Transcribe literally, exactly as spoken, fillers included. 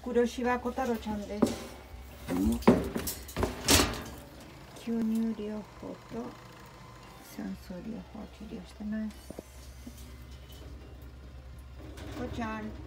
黒柴小太郎ちゃんです。吸入療法と酸素療法治療してます。こちゃん。